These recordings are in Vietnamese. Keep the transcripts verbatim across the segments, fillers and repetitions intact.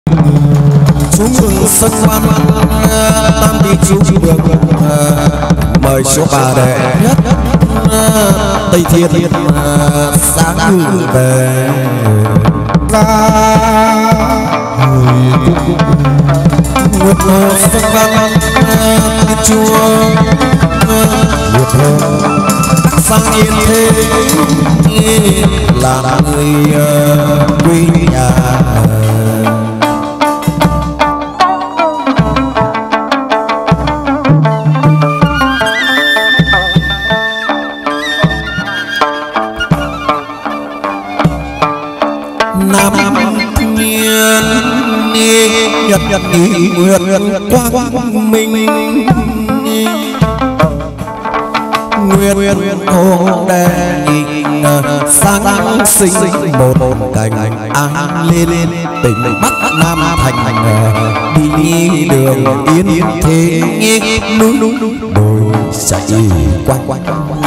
xuống sân văn tam đi chú được mời số bà đệ nhất Tây Thiên sáng gửi về ra nguyệt sân văn chùa nguyệt sang yên thế là người quê nhà. Nam Nhiên Nhật Nhật Nguyệt Quang Minh Nguyệt Hồ Đề sáng sinh một cảnh an lên tỉnh Bắc Nam thành đi đường yên thế núi đồi chạy quanh quanh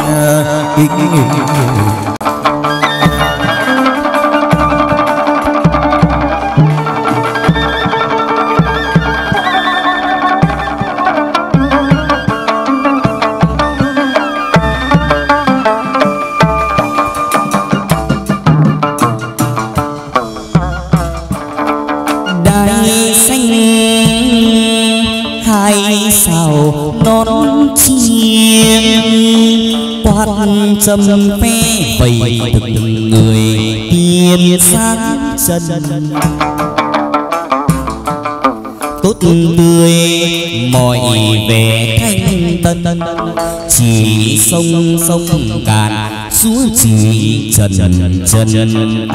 châm phe vầy từng người tiên sáng chân tốt tươi mọi vẻ thanh tân chỉ sông sông cạn suối chỉ trần trần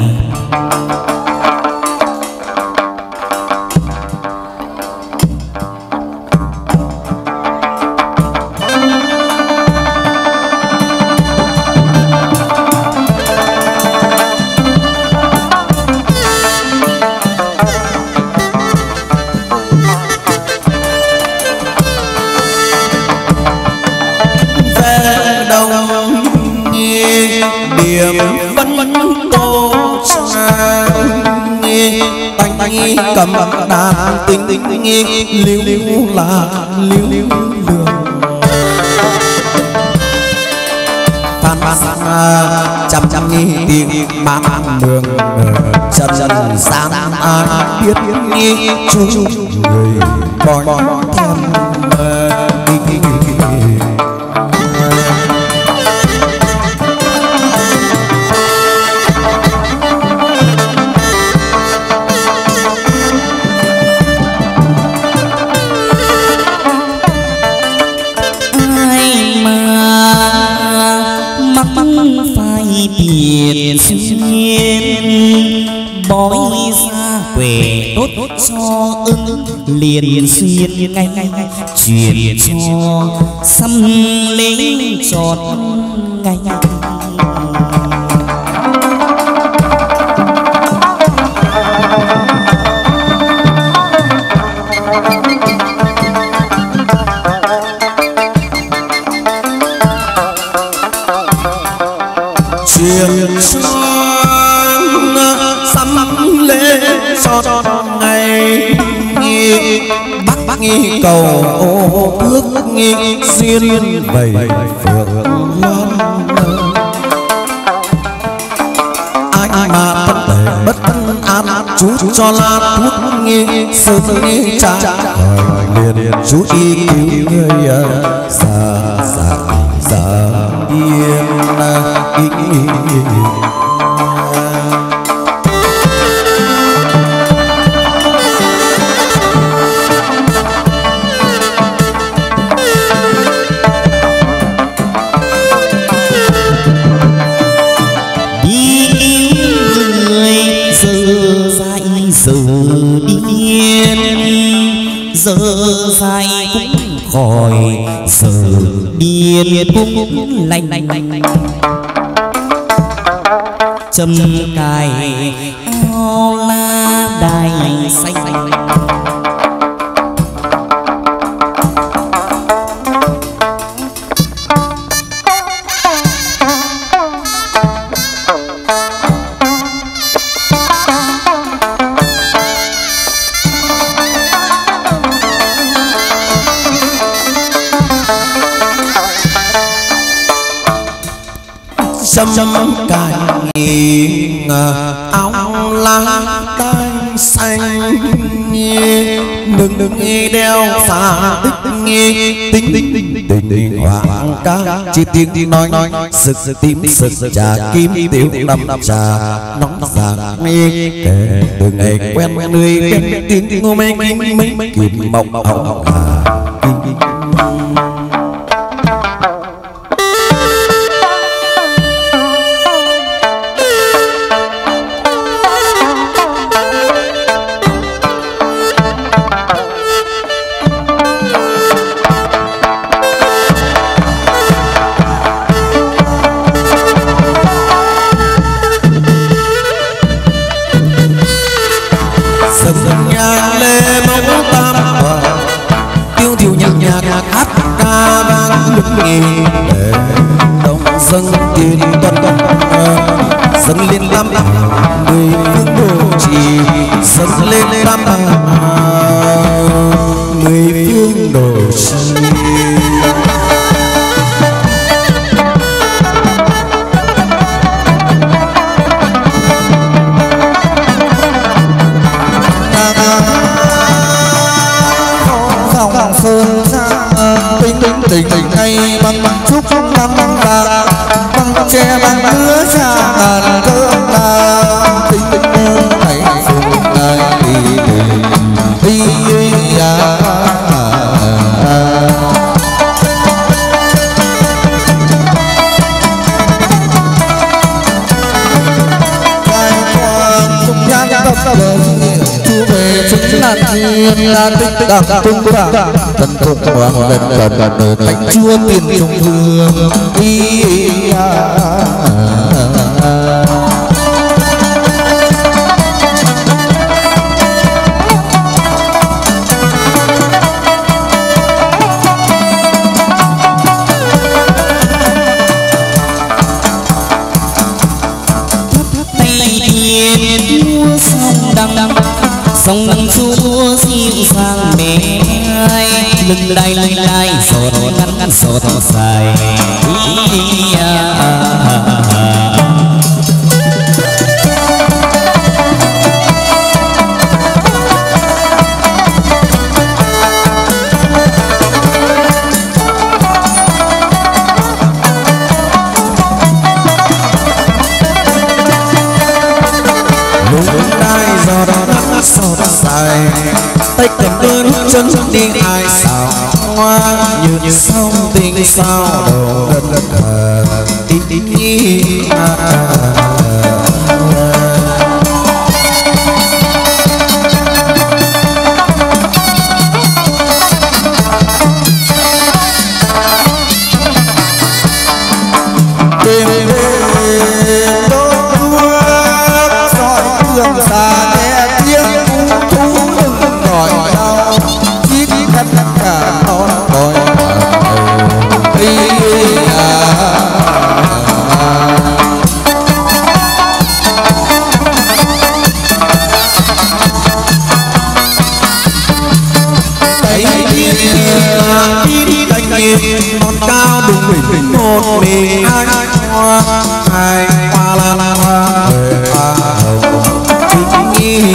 cầm đàn tinh tinh liêu liêu là liêu liêu đường phan phan trăm trăm tiếng mang đường chân chân sáng biết biết chú người bòi thêm tiền xuyên bói ra quẻ tốt cho ưng liền xuyên ngay ngay truyền cho xăm lấy tròn ngay ngay truyền sang xăm lễ cho ngày bắc bắc cầu ước duyên vầy phượng loan ai ai mà bất tề bất an chú cho la thuốc nghi sơ nghi cha liền liền chú ý cứu người già già già yên giờ điên giờ dài cũng khỏi giờ điên cũng lạnh lạnh châm cài ao la đài xanh chấm cành áo lá cánh xanh đừng đừng đeo xa tích tính tính tình hoàng ca chỉ tiếng nói sực tím sực trà kim tiêu năm trà nóng già kể từ ngày quen người quen tiếng ngô mấy mấy mấy kìm mộng hồng dâng tiền tuần dâng lên năm người phương đồ trì dâng lên năm người phương đồ trì dòng sơn tình tình tình tình ngay bằng bằng chúc năm vàng bằng che bằng lứa cha ngàn thơm là tình tình này phụng này đi đi à cai quan chung nhang tập tập chú về chúng là thiên là tích đặc tung bảng tận tục hoàng lần lần lần thành chúa tiền trung thương đi à sông chúa dịu dàng mềm ai lưng đai lưng đai sọt ngắn ngắn sọt dài tay cầm đơn chân đi ai sao hoa như như sông tình sao đầu đất đất tí tí tí non cao đùng đỉnh một mình hai hoa hai hoa lan hoa hoa hồng chính nghi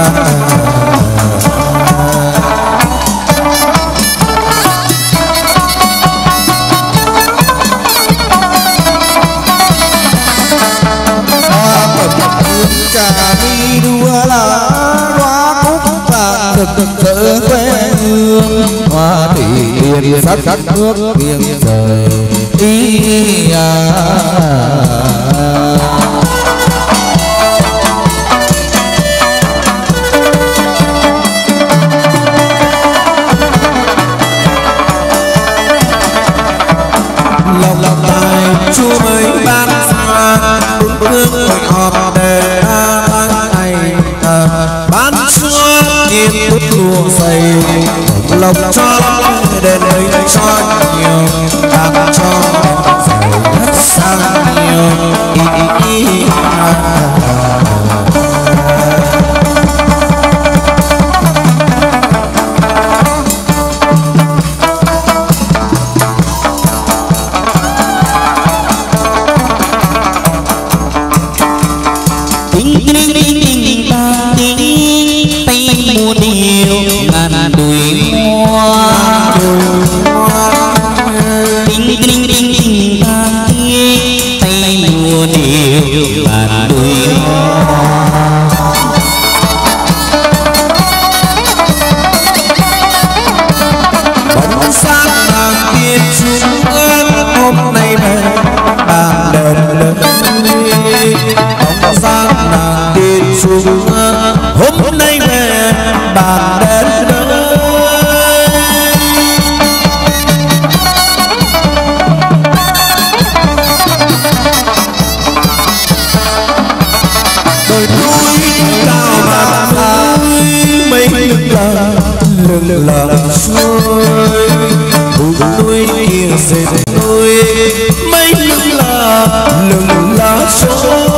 trà đi đua là hoa cúc là được được cỡ quê hương hoa thị điền sắc sắc nước biên trời đi à lòng lòng tài chúa mới ban ra bốn hương hội họp để ban ngày ban chúa tiền tốt lùa dày lòng cho đến đây cho nhiều tặng cho dày đất sang nhiều ý ý ý mua điều ngàn đùi hoa tinh tinh tinh tinh ta tay mua điều ngàn đùi hoa. bóng sáng nàng tiên trung ơn hôm nay về bàn đền lớn bóng sáng nàng tiên trung ơn hôm nay về bàn đền lớn đồi núi cao mà núi mây là lưng lờ xuôi núi kia dệt núi mây lưng là lưng lá xuôi.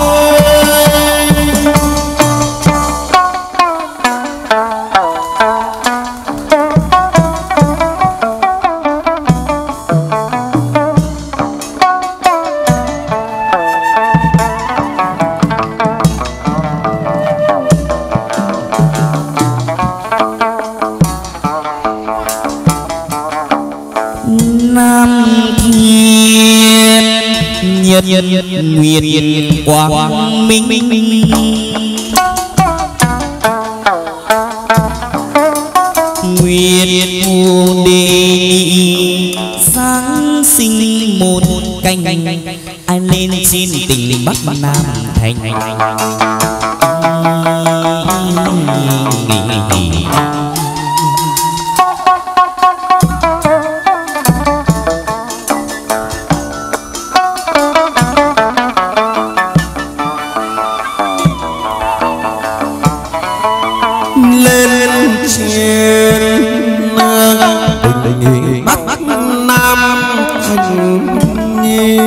Nam thiên nhật nguyệt quang minh nguyệt phù đề sáng sinh một canh ai lên xin tình bắc nam thành. Bắc Nam thành nhi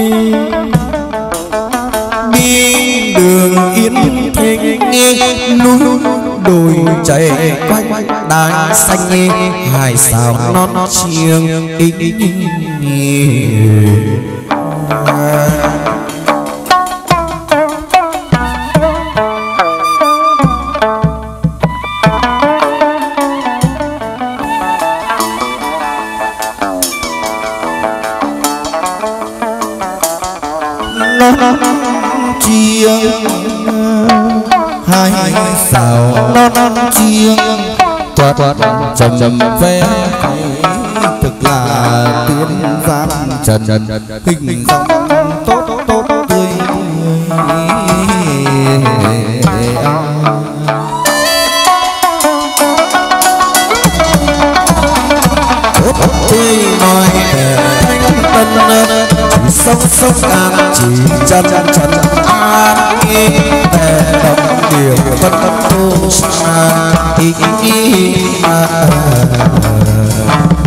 đi đường yên thịnh núi đồi chạy quanh đài xanh hải sao non chiêng chiêng hai sao non chiêng toát trầm trầm ve thực là tiên gian trần hình dòng tốt tốt tươi tươi nói thanh tân sông sông càng chỉ chân chân an về đồng điều phân tu sa ý ý